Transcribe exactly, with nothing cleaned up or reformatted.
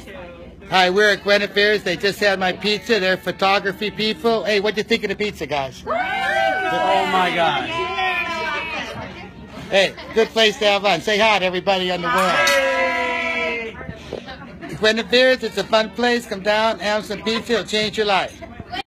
Hi, we're at Guinevere's. They just had my pizza. They're photography people. Hey, what'd you think of the pizza, guys? Oh my God. Hey, good place to have fun. Say hi to everybody in the world. Guinevere's, it's a fun place. Come down, have some pizza. It'll change your life.